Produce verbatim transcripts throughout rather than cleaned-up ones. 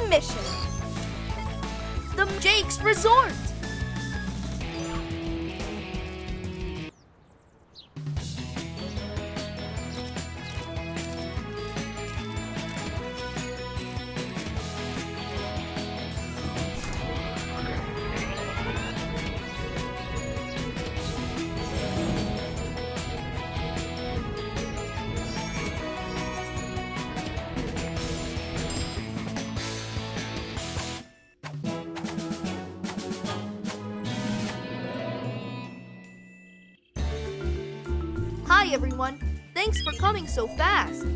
mission. The Jake's Resort. Hi everyone, thanks for coming so fast.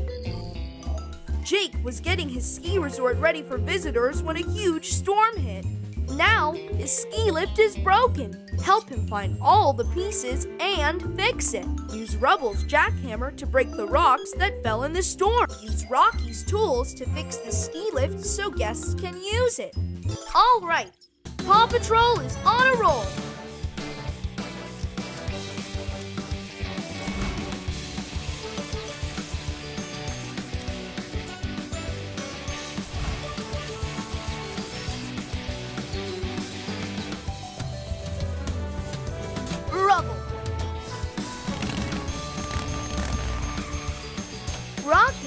Jake was getting his ski resort ready for visitors when a huge storm hit. Now his ski lift is broken. Help him find all the pieces and fix it. Use Rubble's jackhammer to break the rocks that fell in the storm. Use Rocky's tools to fix the ski lift so guests can use it. All right, Paw Patrol is on a roll. Rubble, Rocky,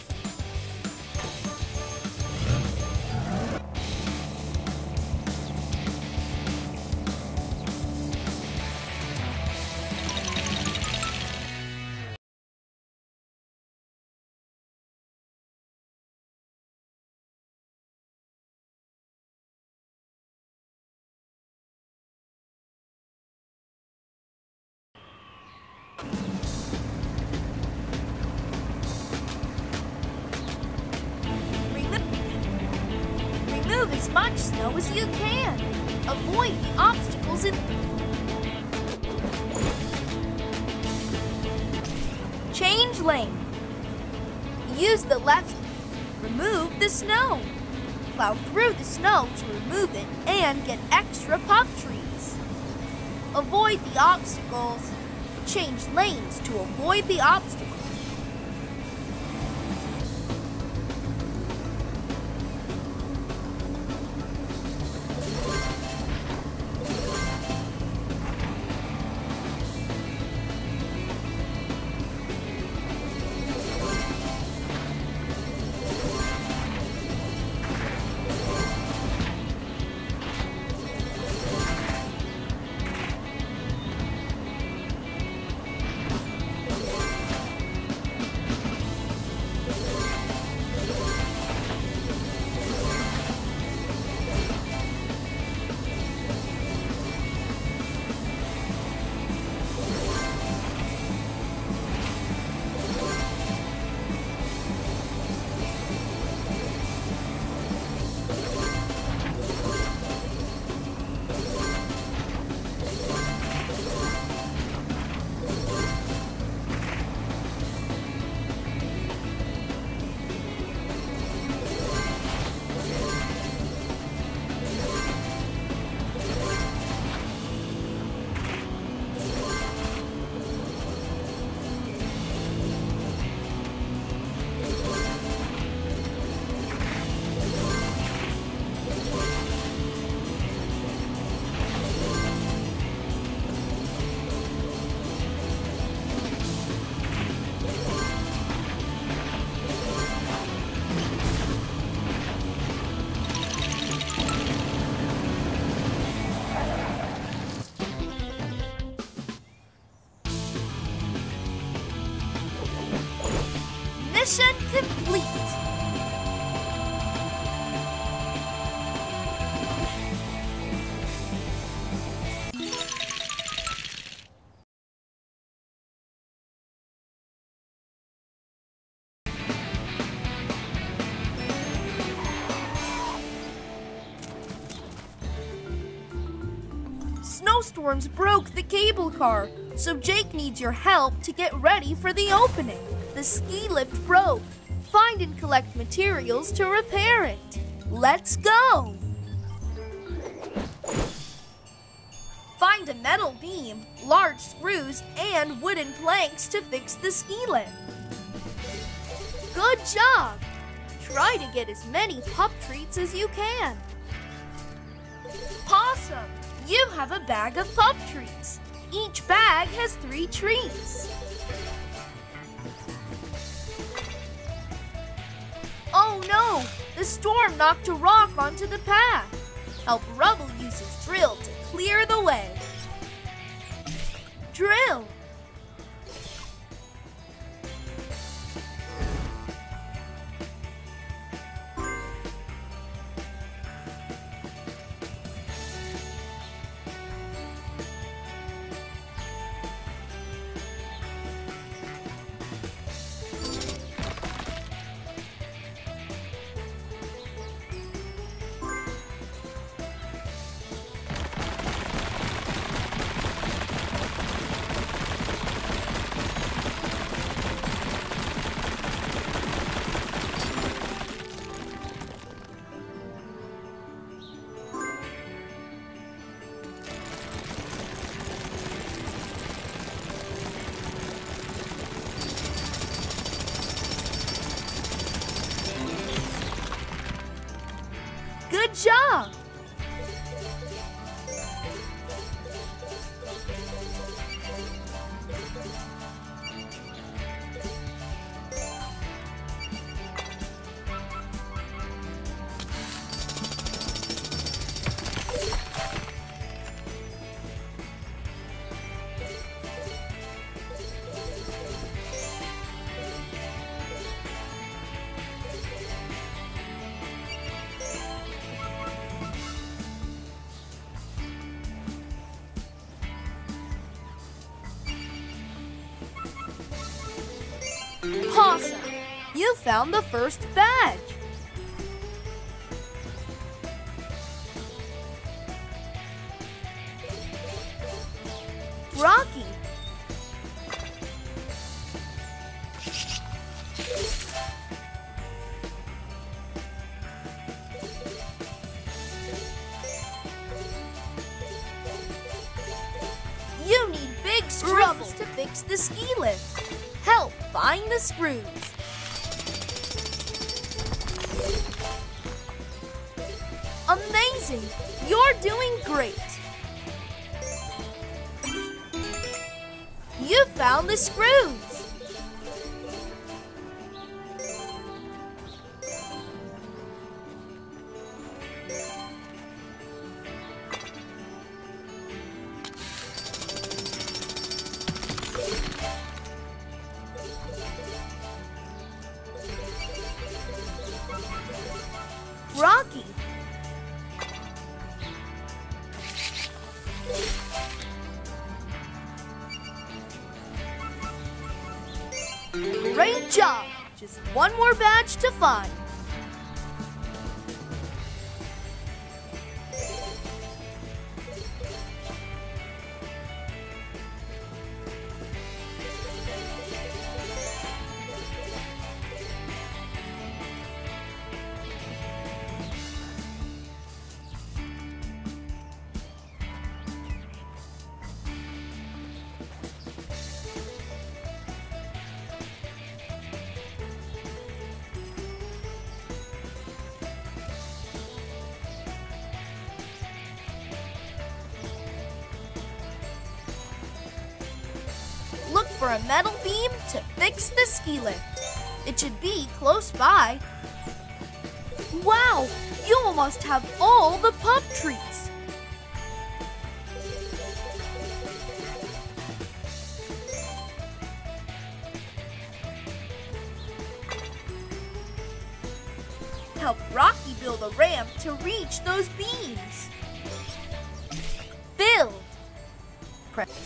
Remove as much snow as you can. Avoid the obstacles in... Change lane. Use the left. Remove the snow. Plow through the snow to remove it and get extra pup trees. Avoid the obstacles. Change lanes to avoid the obstacles. Mission complete. Snowstorms broke the cable car, so Jake needs your help to get ready for the opening. The ski lift broke. Find and collect materials to repair it. Let's go! Find a metal beam, large screws, and wooden planks to fix the ski lift. Good job! Try to get as many pup treats as you can. Possum, you have a bag of pup treats. Each bag has three treats. Oh no! The storm knocked a rock onto the path. Help Rubble use his drill to clear the way. Drill! Good job! Possum, you found the first badge. Rocky. You need big screws to fix the ski lift. Help find the screws. Amazing! You're doing great. You found the screws. Rocky. Great job! Just one more badge to find. Look for a metal beam to fix the ski lift. It should be close by. Wow! You almost have all the pup treats. Help Rocky build a ramp to reach those beams. Build. Press.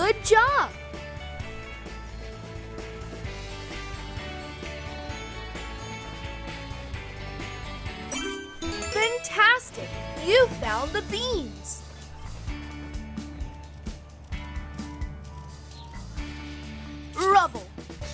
Good job! Fantastic! You found the beans! Rubble.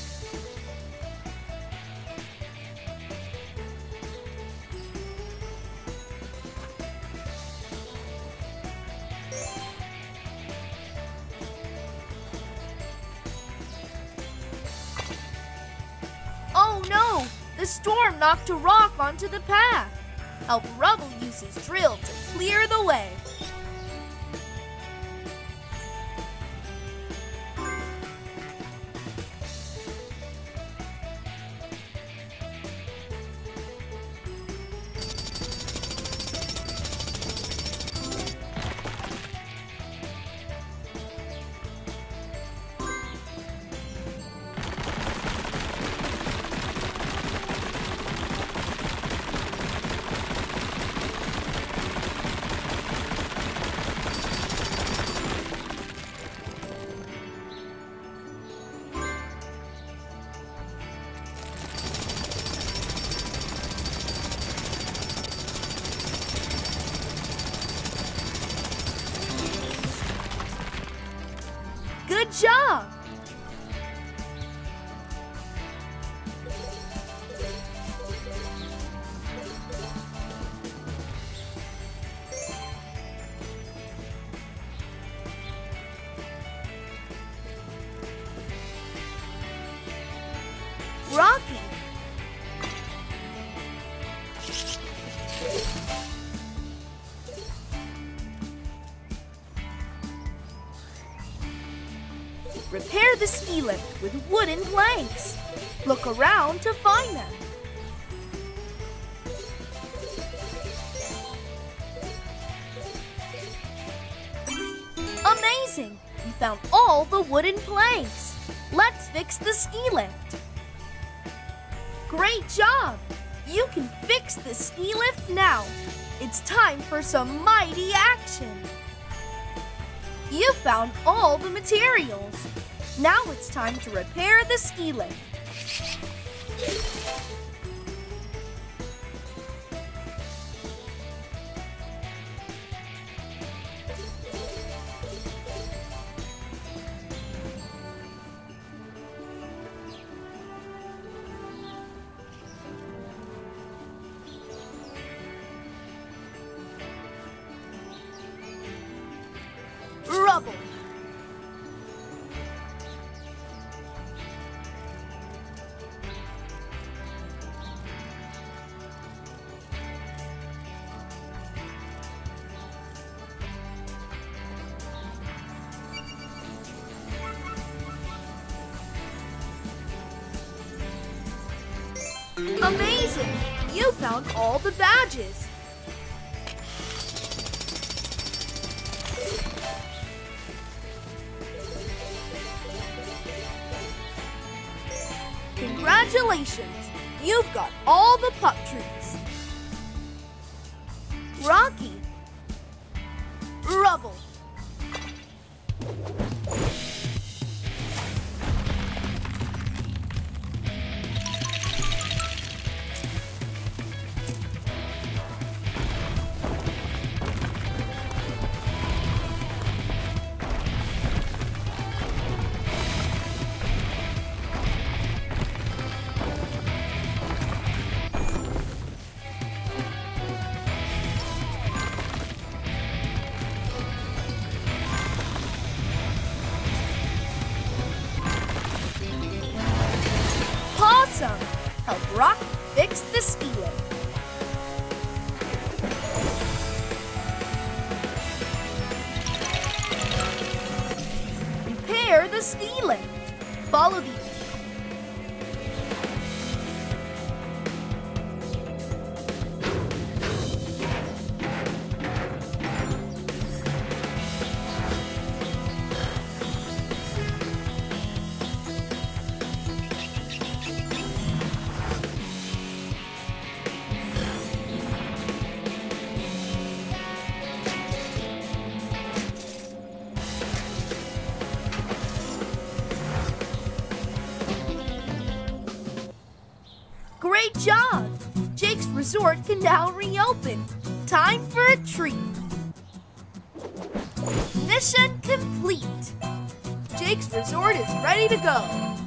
Oh no! The storm knocked a rock onto the path. Help Rubble use his drill to clear the way. Good job! Rocky. Repair the ski lift with wooden planks. Look around to find them. Amazing! You found all the wooden planks. Let's fix the ski lift. Great job! You can fix the ski lift now. It's time for some mighty action. You found all the materials. Now it's time to repair the ski lift. Rubble. Amazing! You found all the badges. Congratulations! You've got all the pup treats. Rocky. Rubble. Awesome! Help Rocky fix the ski lift. Repair the ski lift. Follow the Great job! Jake's resort can now reopen. Time for a treat. Mission complete. Jake's resort is ready to go.